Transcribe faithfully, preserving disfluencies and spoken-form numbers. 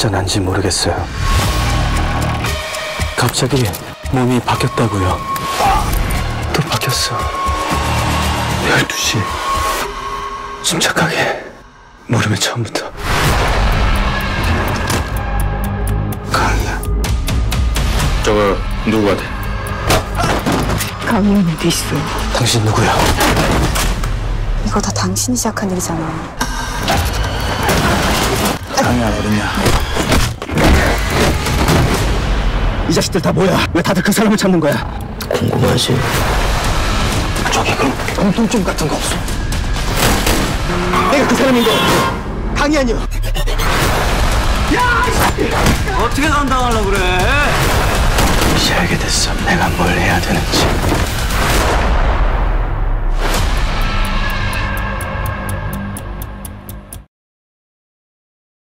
진짜 난지 모르겠어요. 갑자기 몸이 바뀌었다고요. 또 바뀌었어. 열두 시 침착하게 모르면 처음부터. 강이야. 저거 누구가 돼? 강희연 어디 있어? 당신 누구야? 이거 다 당신이 시작한 일이잖아. 강이야 어딨냐? 이 자식들 다 뭐야? 왜 다들 그 사람을 찾는 거야? 궁금하지? 저기 그럼 공통점 같은 거 없어? 내가 그 사람인 거 강이 아니야. 어떻게 감당하려고 그래?